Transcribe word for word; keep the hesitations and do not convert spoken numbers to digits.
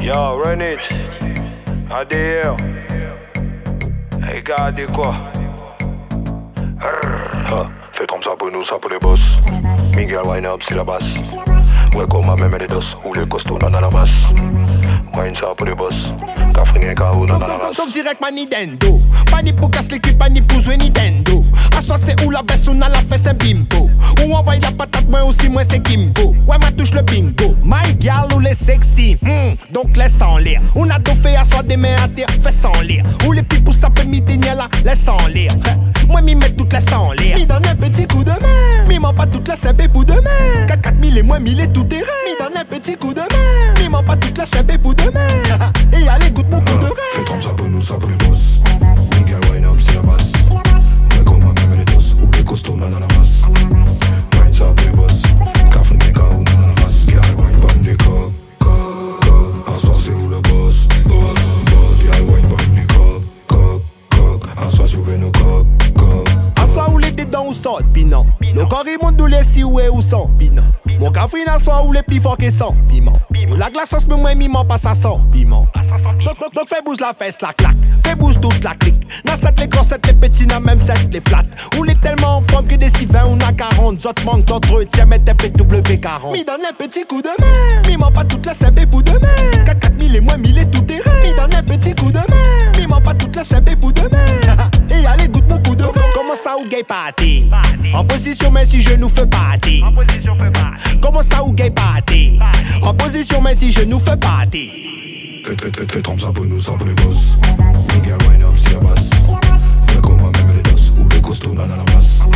Yo, run it. A D L. Regardez quoi. Ha, fais comme ça pour nous, ça pour les boss. Miguel wine up, c'est la basse. Welcome à même les dos, ou les costauds dans la masse. Wine ça pour les boss. Cafrine K O dans la race. Donc direct ma Nintendo. Pas ni pour casse l'équipe, pas ni pour jouer Nintendo. A soi c'est où la baisse, on a la fesse, c'est bimbo. Ou envoie la patate, moi aussi, moi c'est Kimbo. Ouais, ma touche le bingo. My girl ou les sexy, hmm, donc laisse en lire. On a tout fait à soi des mains à terre, fais sans lire. Ou les pipous ça peut m'y tenir là, laisse en lire. Moi m'y mets toutes les sans lire. M'y donne un petit coup de main. M'y mens pas toutes les c'est bébou de main. quatre quatre mille et moi mille et tout terrain. M'y donne un petit coup de main. M'y mens pas toutes les c'est bébou de main. Et allez goûte mon coup de rein. Fais comme ça pour nous, ça pour les boss. Miguel wine up, c'est la basse. Welcome à même les dos, ou les costauds dans la masse. Wine ça pour les boss. Cafrine K O dans la race. Girl wine band des coq, coq, coq. À soi c'est où le boss, boss, boss. Girl wine band des coq, coq, coq. À soi souvez nos coq, coq. À soi où les dedans ou sortent, pinon. Nos corps ils montent d'où les si ou ou sans, pinon. Mon cafrine à soi où les plus forts qui sont, piment. La glace en ce moment, miment pas ça sent, piment. Donc, donc, donc fais bouge la fesse, la claque. Fais bouge toute la clique. Dans cette les grossettes, les petits, dans même cette les flattes. Ou les tellement en forme que des six vingt, on a quarante. Zot manque d'entretien, mais t'es P W quarante. Mi donne un petit coup de main. Mi ment pas toutes les c'est bébou de main. quatre quatre mille et moins mille et tout terrain. Mi donne un petit coup de main. Mi ment pas toutes les c'est bébou de main. Et allez, goûte mon coup de rein. Comment ça ou gay party? En position, mais si je nous fais party. En position, fais party. Comment ça ou gay party? En position, mais si je nous fais party. Fais, fais, fais, fais, trompe ça pour nous, ça pour les boss. Miguel wine up, c'est la basse. Welcome à même les dos, ou les costauds dans la masse.